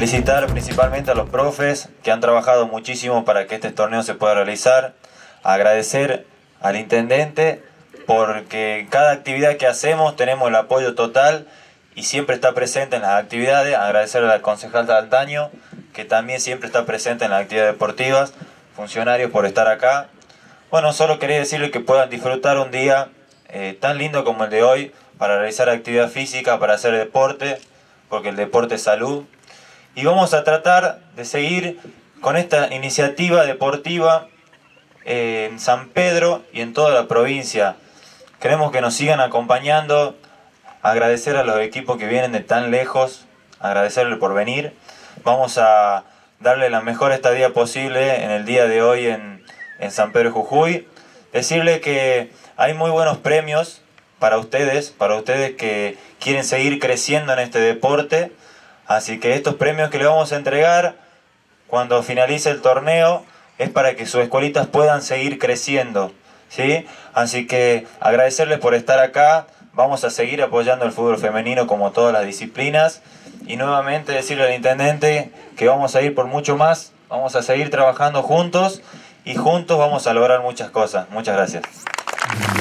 Felicitar principalmente a los profes que han trabajado muchísimo para que este torneo se pueda realizar. Agradecer al intendente porque en cada actividad que hacemos tenemos el apoyo total y siempre está presente en las actividades. Agradecer al concejal de Altaño, que también siempre está presente en las actividades deportivas. Funcionarios por estar acá. Bueno, solo quería decirles que puedan disfrutar un día tan lindo como el de hoy para realizar actividad física, para hacer deporte, porque el deporte es salud. Y vamos a tratar de seguir con esta iniciativa deportiva en San Pedro y en toda la provincia. Queremos que nos sigan acompañando, agradecer a los equipos que vienen de tan lejos, agradecerles por venir. Vamos a darle la mejor estadía posible en el día de hoy en San Pedro de Jujuy. Decirle que hay muy buenos premios para ustedes que quieren seguir creciendo en este deporte. Así que estos premios que le vamos a entregar cuando finalice el torneo es para que sus escuelitas puedan seguir creciendo, ¿sí? Así que agradecerles por estar acá. Vamos a seguir apoyando el fútbol femenino como todas las disciplinas. Y nuevamente decirle al intendente que vamos a ir por mucho más. Vamos a seguir trabajando juntos y juntos vamos a lograr muchas cosas. Muchas gracias.